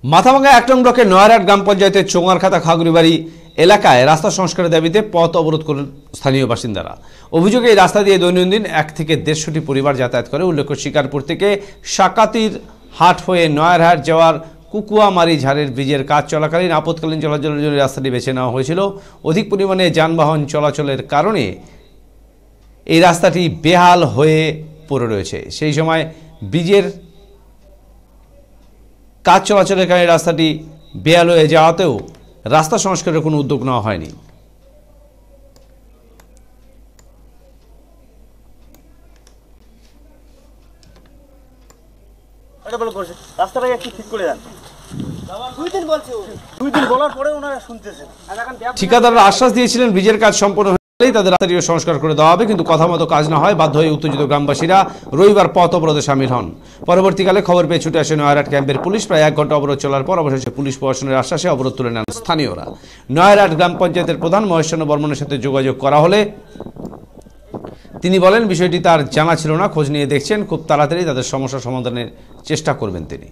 মাথাভাঙ্গা ১ নং ব্লকের নয়ারহাট গ্রাম পঞ্চায়েতের চোঙারখাতা খাগুড়িবাড়ি এলাকায় রাস্তা সংস্কারের দাবিতে পথ অবরোধ করেন স্থানীয় বাসিন্দারা। অভিযোগে এই রাস্তা দিয়ে দৈনন্দিন ১ থেকে ১৫০টি পরিবার যাতায়াত করে। উল্লেখ্য, শিকারপুর থেকে সাকাতির হাট হয়ে নয়ারহাট যাওয়ার কুকুয়ামারি ঝাড়ের ব্রিজের কাজ চলাকালীন আপৎকালীন চলাচলের জন্য রাস্তাটি বেছে নেওয়া হয়েছিল। অধিক পরিমাণে যানবাহন চলাচলের কারণে এই রাস্তাটি বেহাল হয়ে পড়ে রয়েছে। সেই সময় ব্রিজের কাজ চলাচলের কারণে রাস্তাটি বেহাল হয়ে যাওয়াতেও রাস্তা সংস্কারের কোনো উদ্যোগ নেওয়া হয়নি। ঠিকাদাররা আশ্বাস দিয়েছিলেন ব্রিজের কাজ সম্পন্ন হলেই তাদের রাস্তাটিও সংস্কার করে দেওয়া হবে, কিন্তু কথা মতো কাজ না হয় বাধ্য হয়ে উত্তেজিত গ্রামবাসীরা রবিবার পথ অবরোধে সামিল হন। পরবর্তীকালে খবর পেয়ে ছুটে আসে নয়ারহাট ক্যাম্পের পুলিশ। প্রায় ১ ঘন্টা অবরোধ চলার পর অবশেষে পুলিশ প্রশাসনের আশ্বাসে অবরোধ তুলে নেন স্থানীয়রা। নয়ারহাট গ্রাম পঞ্চায়েতের প্রধান মহেশচন্দ্র বর্মনের সাথে যোগাযোগ করা হলে তিনি বলেন, বিষয়টি তার জানা ছিল না, খোঁজ নিয়ে দেখছেন, খুব তাড়াতাড়ি তাদের সমস্যা সমাধানের চেষ্টা করবেন তিনি।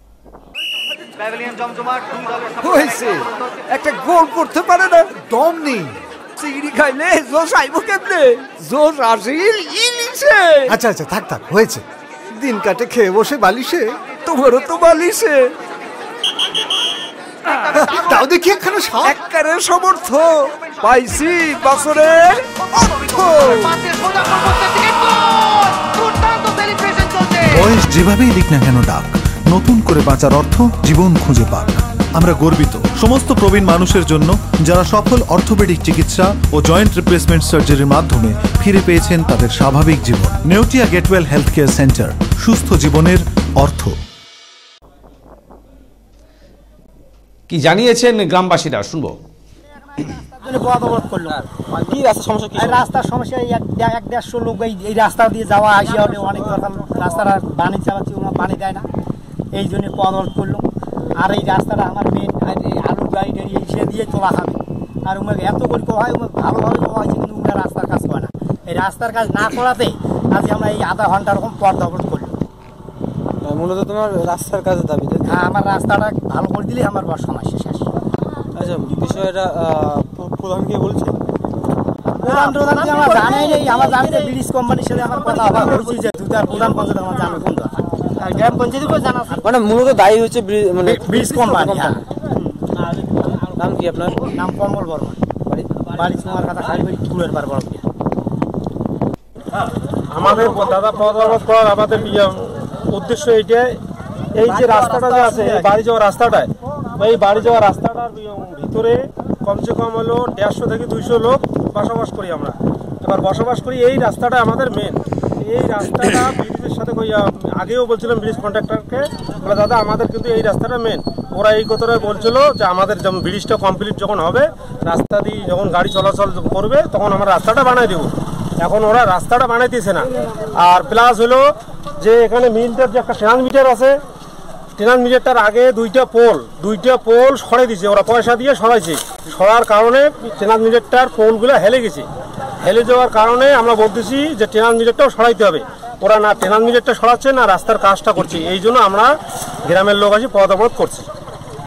একটা গোল করতে পারে না, দম নেই। চিংড়ি খাইলে জোশ আইব কেমনে? জোশ আসিল ইলিশে। আচ্ছা আচ্ছা, থাক থাক, হয়েছে। দিন কাটে খেয়ে বসে বালিশে, তোমারও তো বালিশে। তাও দেখি একখানে একবারে সমর্থ পাইছি বছরের অর্থ। বয়স যেভাবেই দিক না কেন ডাক, নতুন করে বাঁচার অর্থ জীবন খুঁজে পাক। আমরা গর্বিত সমস্ত প্রবীণ মানুষের জন্য যারা সফল অর্থোপেডিক চিকিৎসা ও জয়েন্ট রিপ্লেসমেন্ট সার্জারির মাধ্যমে ফিরে পেয়েছেন তাদের স্বাভাবিক জীবন। Neotia Getwell health care centre, সুস্থ জীবনের অর্থ। কি জানিয়েছেন গ্রামবাসীরা, শুনবো। রাস্তার সমস্যা ১-১৫০ লোক এই রাস্তা দিয়ে যাওয়া আসি হলে অনেক দরকার। রাস্তাটা বানি চালাচ্ছি, ওনার বানি দেয় না, এই জন্য পথ অবরোধ করলো। আর এই রাস্তাটা আমার মেন আলুর গাড়ি টাড়ি সে দিয়ে তোলা খাবে। আর উমাকে এত করে কোয়া হয়, ভালোভাবে কোয়া হয়েছে, কিন্তু উনার রাস্তার কাজ করে না। এই রাস্তার কাজ না করাতে আজ আমরা এই আধা ঘন্টা এরকম পথ অবরোধ করলো। মূলত তোমার রাস্তার কাজের দাবিতে? হ্যাঁ, আমার রাস্তাটা ভালো করে দিলে আমার বড় সমস্যা শেষ। আচ্ছা, বিষয়টা প্রধানকে বলছে? প্রধান আমার জানাই নেই। আমার জানিতে ব্রিটিশ কোম্পানির সাথে আমার কথা আবার হয়েছি যে তুই তার প্রধান পঞ্চায়েত আমার জানা কোন দরকার, গ্রাম পঞ্চায়েত করে জানা। মানে মূলত দায়ী হচ্ছে মানে ব্রিটিশ কোম্পানি। নাম কি আপনার? নাম কমল বর্মন, বাড়ি চোঙারখাতা খাগুড়িবাড়ি কুলের পার বড়। আমাদের দাদা পথ অবরোধ করার আমাদের উদ্দেশ্য এইটাই, এই যে রাস্তাটা যে আছে বাড়ি যাওয়ার রাস্তাটায়, এই বাড়ি যাওয়ার রাস্তাটার ভিতরে কমসে কম হলো 150 থেকে 200 লোক বসবাস করি আমরা। এবার বসবাস করি, এই রাস্তাটা আমাদের মেন। এই রাস্তাটা ব্রিজের সাথে আগেও বলছিলাম ব্রিজ কন্ট্রাক্টরকে, বলে দাদা আমাদের কিন্তু এই রাস্তাটা মেন। ওরা এই কথাটা বলছিল যে আমাদের যেমন ব্রিজটা কমপ্লিট যখন হবে, রাস্তা দিয়ে যখন গাড়ি চলাচল করবে তখন আমরা রাস্তাটা বানাই দেবো। এখন ওরা রাস্তাটা বানাইতেছে না। আর প্লাস হলো যে এখানে মিলটার যে একটা ট্রান্সমিটার আছে, ট্রান্সমিটারটার আগে দুইটা পোল সরাই দিয়েছে, ওরা পয়সা দিয়ে সরাইছে। সরার কারণে ট্রান্সমিটারটার পোলগুলো হেলে গেছে। হেলে যাওয়ার কারণে আমরা বলতেছি যে ট্রান্সমিটারটাও সরাইতে হবে। ওরা না ট্রান্সমিটারটা সরাচ্ছে না রাস্তার কাজটা করছে। এই জন্য আমরা গ্রামের লোক আসি পথ অবরোধ করছি।